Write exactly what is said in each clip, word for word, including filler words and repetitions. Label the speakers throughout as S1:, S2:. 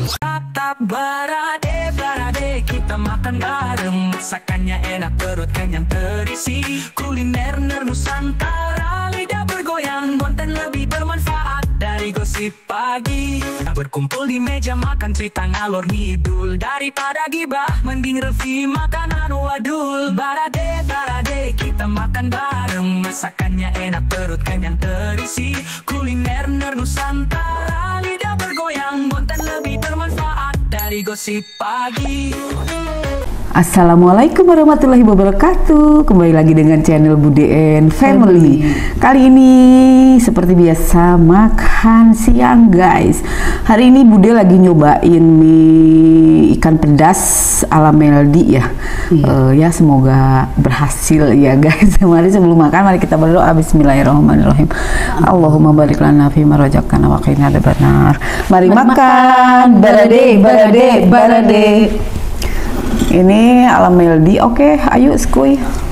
S1: Tatap barade, barade, kita makan bareng. Masakannya enak, perut kenyang terisi. Kuliner Nusantara, lidah bergoyang. Konten lebih bermanfaat dari gosip pagi. Berkumpul di meja makan, cerita ngalor ngidul. Daripada gibah, mending review makanan wadul. Barade, barade, kita makan bareng. Masakannya enak, perut kenyang terisi. Kuliner Nusantara, lidah bergoyang. Konten lebih bermanfaat dari gosip pagi.
S2: Assalamualaikum warahmatullahi wabarakatuh. Kembali lagi dengan channel Bude and Family. Kali ini seperti biasa makan siang guys. Hari ini Bude lagi nyobain mie ikan pedas ala Meldi ya. Iya. Uh, ya semoga berhasil ya guys. Mari sebelum makan mari kita berdoa. Bismillahirrahmanirrahim. Allahumma barik lana fi ma razaqtana wa qina adzabannar. Mari makan. Barade, barade, barade. Ini ala Meldi. Oke, ayo skuy.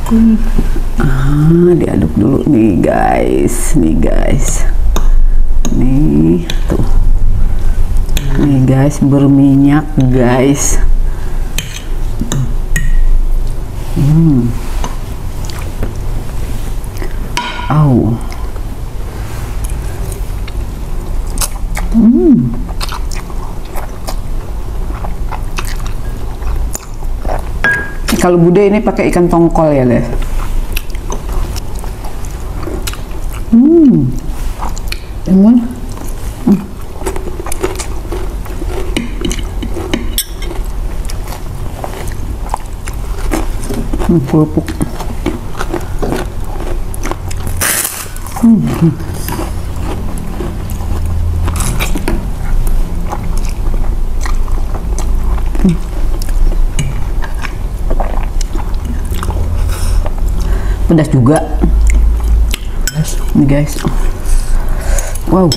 S2: Ah, diaduk dulu nih guys. Nih guys. Nih tuh. Nih guys, berminyak guys. Hmm. Au. Hmm. Kalau Bude ini pakai ikan tongkol ya guys. Hmm. Emang. Hmm. Hmm, kerupuk. Hmm. Hmm. Pedas juga. Pedas. Nih guys. Wow.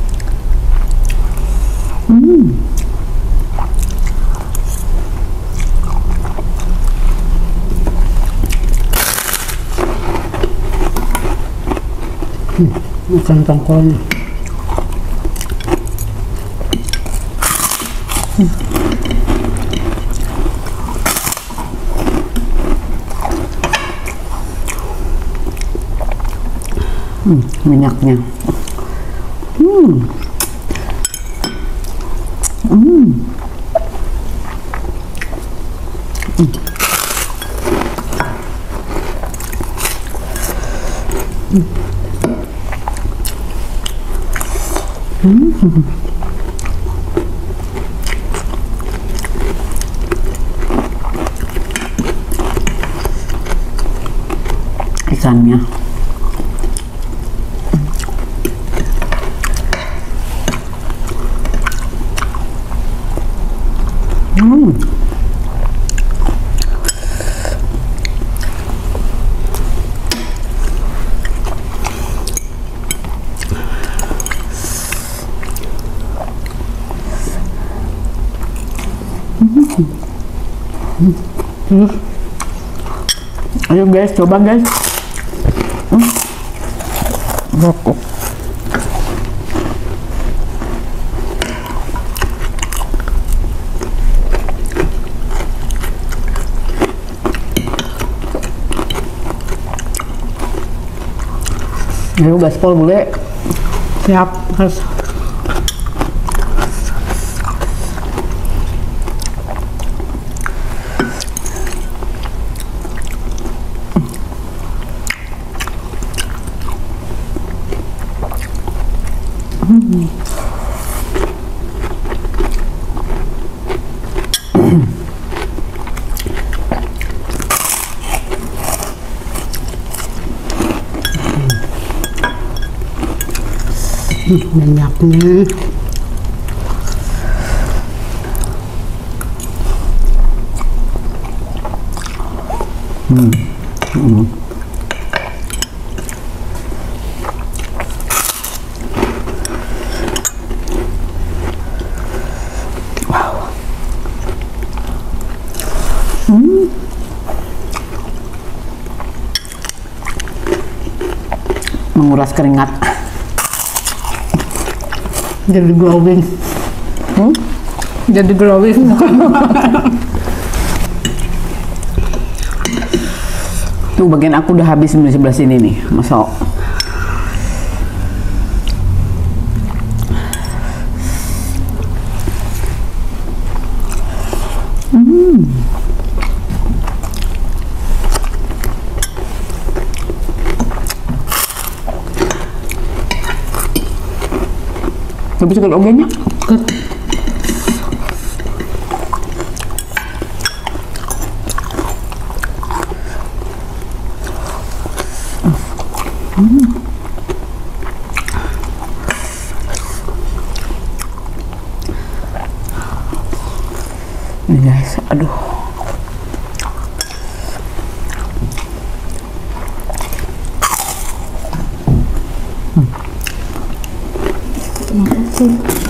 S2: Hmm. Hmm, makan tongkolnya. Hmm. Hmm, minyaknya. Hmm. Hmm. Hmm. Hmm. Hmm. Ikannya. Hmm. Hmm. Ayo guys, coba guys. Hmm. Rokok. Ayo gaspol Bule. Siap, harus. Hmm. Minyaknya. Hmm. Hmm. Wow. Hmm. Menguras keringat. Jadi glowing. Hmm? Jadi glowing. Tuh bagian aku udah habis di sebelah sini nih, masuk. Hmm. Tapi sekali ogennya. Hmm. Ini guys, aduh. Hmm. Terima kasih.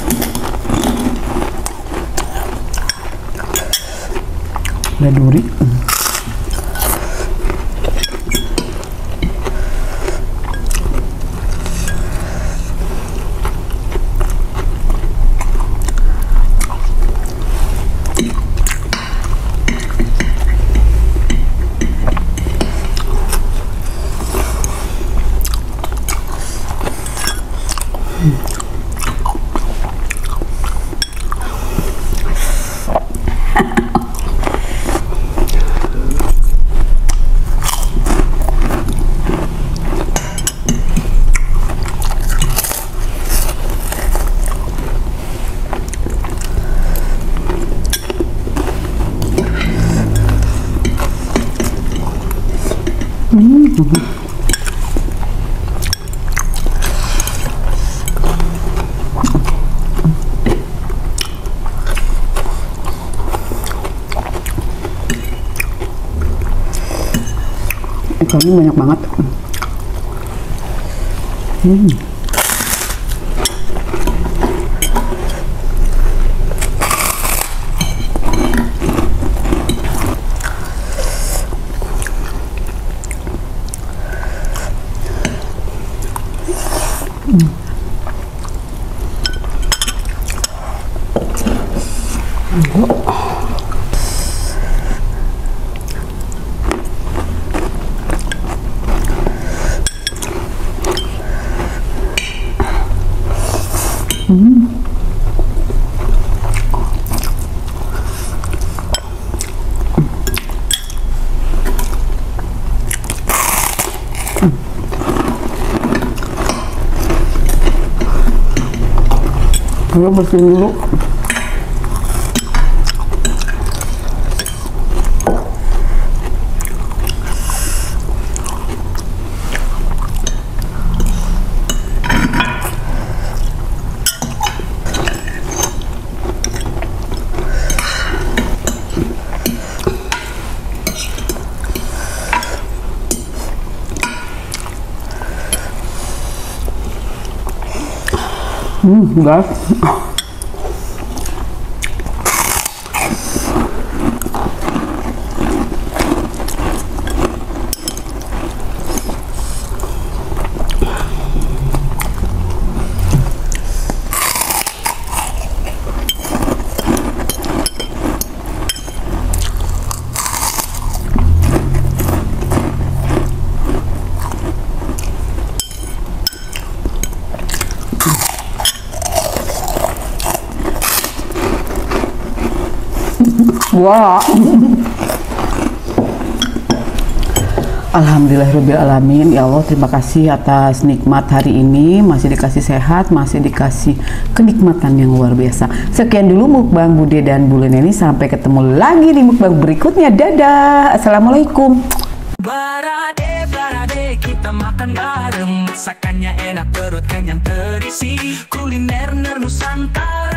S2: Ada duri. Hmm. Hmm. Ikannya banyak banget. Hmm. Hmm. Hmm. Gue bersihin dulu. Hmm, guys. Wah. Alhamdulillahirrabbilalamin. Ya Allah, terima kasih atas nikmat hari ini. Masih dikasih sehat, masih dikasih kenikmatan yang luar biasa. Sekian dulu mukbang Bude dan Bu Lena ini. Sampai ketemu lagi di mukbang berikutnya. Dadah. Assalamualaikum.
S1: Barade, barade, kita makan bareng. Masakannya enak, perut kenyang terisi. Kuliner Nusantara.